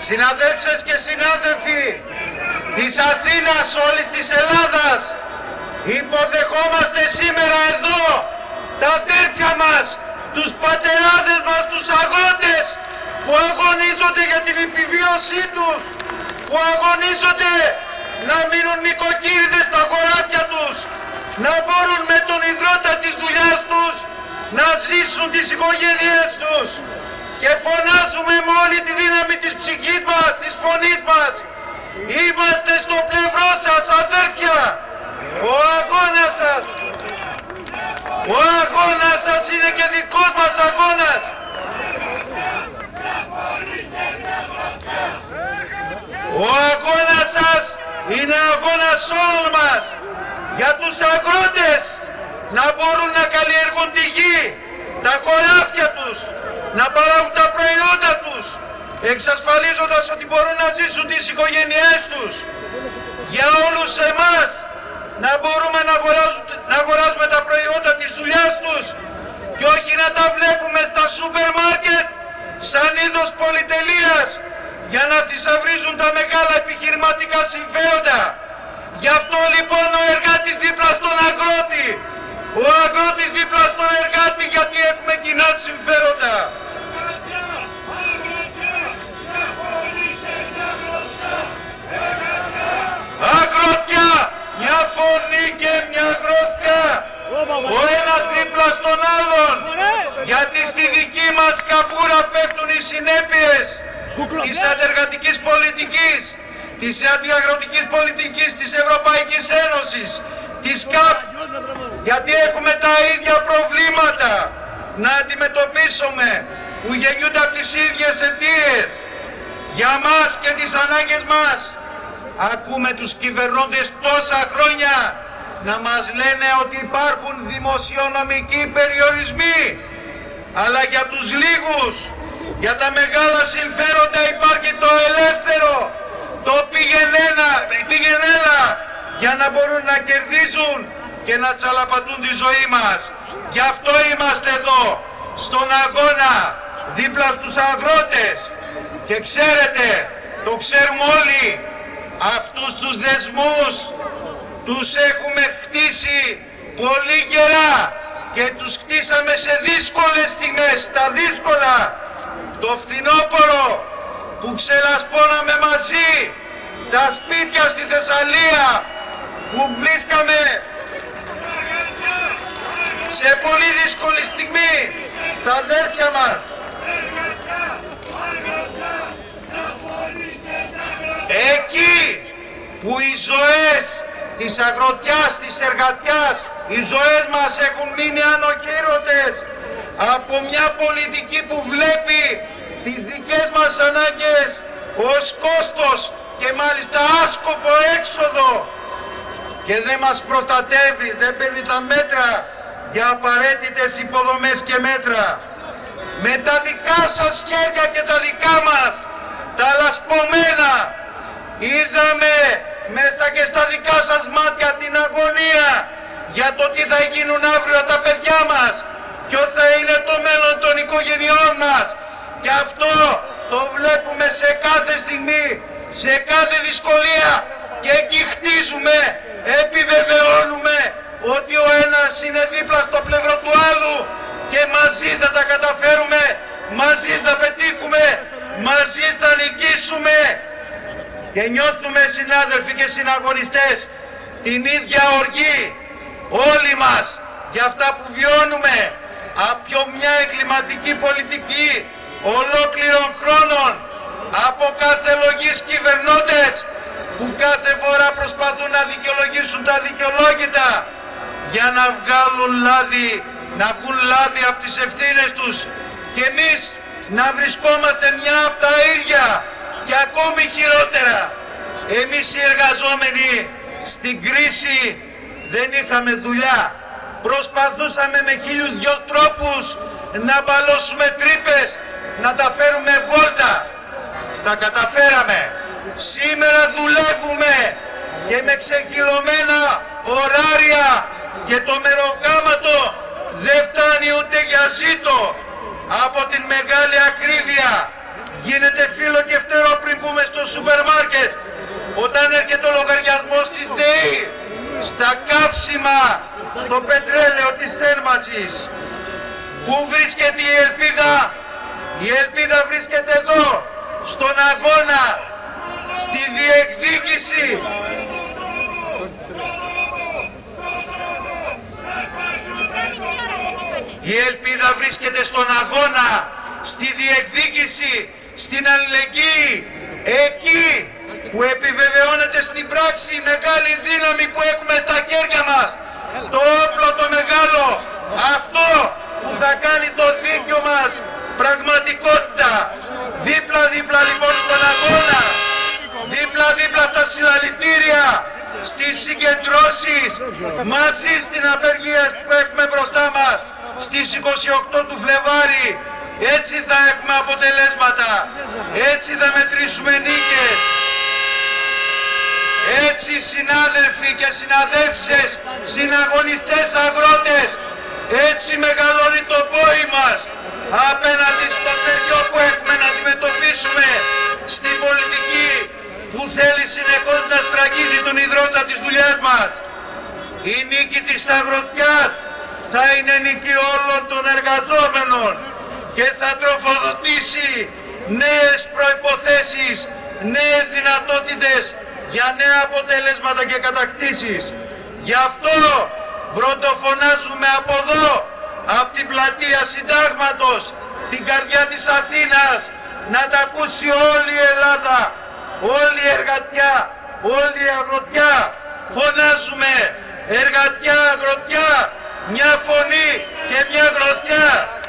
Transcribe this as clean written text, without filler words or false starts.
Συναδέλφες και συνάδελφοι της Αθήνας, όλης της Ελλάδας, υποδεχόμαστε σήμερα εδώ τα αδέρφια μας, τους πατεράδες μας, τους αγρότες που αγωνίζονται για την επιβίωσή τους, που αγωνίζονται να μείνουν νοικοκύριδες στα χωράφια τους, να μπορούν με τον υδρότα της δουλειάς τους να ζήσουν τις οικογένειές τους. Και φωνάζουμε με όλη τη δύναμη της ψυχής μας, της φωνής μας. Είμαστε στο πλευρό σας, αδέρφια. Ο αγώνας σας είναι και δικός μας αγώνας. Ο αγώνας σας είναι αγώνας όλων μας. Για τους αγρότες να μπορούν να καλλιεργούν τη γη, τα χωράφια τους, να παράγουν τα προϊόντα τους, εξασφαλίζοντας ότι μπορούν να ζήσουν τις οικογένειές τους. Για όλους εμάς να μπορούμε να αγοράζουμε τα προϊόντα της δουλειάς τους και όχι να τα βλέπουμε στα σούπερ μάρκετ σαν είδος πολυτελείας για να θησαυρίζουν τα μεγάλα επιχειρηματικά συμφέροντα. Γι' αυτό λοιπόν ο εργάτης δίπλα στον αγρότη, ο αγρότης δίπλα στον εργάτη, γιατί έχουμε κοινά συμφέροντα. Αγρότια, μια φωνή και μια γροθιά, ο ένας δίπλα στον άλλον, γιατί στη δική μας καμπούρα πέφτουν οι συνέπειες της αντεργατικής πολιτικής, της αντιαγροτικής πολιτικής της Ευρωπαϊκής Ένωσης, της ΚΑΠ, γιατί έχουμε τα ίδια προβλήματα να αντιμετωπίσουμε που γεννιούνται από τις ίδιες αιτίες. Για μας και τις ανάγκες μας ακούμε τους κυβερνώντες τόσα χρόνια να μας λένε ότι υπάρχουν δημοσιονομικοί περιορισμοί, αλλά για τους λίγους, για τα μεγάλα συμφέροντα υπάρχει το ελεύθερο, το πηγενέλα, για να μπορούν να κερδίζουν και να τσαλαπατούν τη ζωή μας. Γι' αυτό είμαστε εδώ, στον αγώνα, δίπλα στους αγρότες. Και ξέρετε, το ξέρουμε όλοι, αυτούς τους δεσμούς τους έχουμε χτίσει πολύ καιρά και τους χτίσαμε σε δύσκολες στιγμές, τα δύσκολα. Το φθινόπωρο που ξελασπώναμε μαζί, τα σπίτια στη Θεσσαλία που βρίσκαμε σε πολύ δύσκολη στιγμή, τα αδέρφια μας. Εκεί που οι ζωές της αγροτιάς, της εργατιάς, οι ζωές μας έχουν μείνει ανοχήρωτες από μια πολιτική που βλέπει τις δικές μας ανάγκες ως κόστος και μάλιστα άσκοπο έξοδο και δεν μας προστατεύει, δεν παίρνει τα μέτρα για απαραίτητες υποδομές και μέτρα. Με τα δικά σας χέρια και τα δικά μας, τα λασπωμένα, είδαμε μέσα και στα δικά σας μάτια την αγωνία για το τι θα γίνουν αύριο τα παιδιά μας, ποιο θα είναι το μέλλον των οικογενειών μας. Και αυτό το βλέπουμε σε κάθε στιγμή, σε κάθε δυσκολία, και εκεί χτίζουμε, επιβεβαιώνουμε ότι ο ένας είναι δίπλα στο πλευρό του άλλου και μαζί θα τα καταφέρουμε, μαζί θα πετύχουμε, μαζί θα νικήσουμε. Και νιώθουμε, συνάδελφοι και συναγωνιστές, την ίδια οργή όλοι μας για αυτά που βιώνουμε από μια εγκληματική πολιτική ολόκληρων χρόνων, από κάθε λογής κυβερνώντες που κάθε φορά προσπαθούν να δικαιολογήσουν τα δικαιολόγητα για να βγουν λάδι από τις ευθύνες τους, και εμείς να βρισκόμαστε μια από τα ίδια και ακόμη χειρότερα. Εμείς οι εργαζόμενοι στην κρίση δεν είχαμε δουλειά. Προσπαθούσαμε με 1002 τρόπους να μπαλώσουμε τρύπες, να τα φέρουμε βόλτα. Τα καταφέραμε. Σήμερα δουλεύουμε και με ξεκυλωμένα ωράρια και το μεροκάματο δεν φτάνει ούτε για ζήτο. Από την μεγάλη ακρίβεια γίνεται φύλλο και φτερό πριν σούπερ μάρκετ, όταν έρχεται ο λογαριασμός της ΔΕΗ, στα καύσιμα, στο πετρέλαιο της θέρμανσης. Πού βρίσκεται η ελπίδα? Η ελπίδα βρίσκεται εδώ, στον αγώνα, στη διεκδίκηση. Η ελπίδα βρίσκεται στον αγώνα, στη διεκδίκηση, στην αλληλεγγύη, εκεί που επιβεβαιώνεται στην πράξη η μεγάλη δύναμη που έχουμε στα χέρια μας, το όπλο το μεγάλο, αυτό που θα κάνει το δίκιο μας πραγματικότητα. Δίπλα-δίπλα λοιπόν στον αγώνα, δίπλα-δίπλα στα συλλαλητήρια, στις συγκεντρώσεις, μαζί στην απεργία που έχουμε μπροστά μας, στις 28 του Φλεβάρι. Έτσι θα έχουμε αποτελέσματα, έτσι θα μετρήσουμε νίκες. Έτσι συνάδελφοι και συναδέλφισες, συναγωνιστές αγρότες, έτσι μεγαλώνει το πόη μας απέναντι στο τέτοιο που έχουμε να αντιμετωπίσουμε στην πολιτική που θέλει συνεχώς να στραγγίζει τον ιδρώτα της δουλειάς μας. Η νίκη της αγροτιάς θα είναι νίκη όλων των εργαζόμενων και θα τροφοδοτήσει νέες προϋποθέσεις, νέες δυνατότητες για νέα αποτελέσματα και κατακτήσεις. Γι' αυτό βροντοφωνάζουμε από εδώ, από την πλατεία Συντάγματος, την καρδιά της Αθήνας, να τα ακούσει όλη η Ελλάδα, όλη η εργατιά, όλη η αγροτιά. Φωνάζουμε εργατιά, αγροτιά, μια φωνή και μια γροθιά.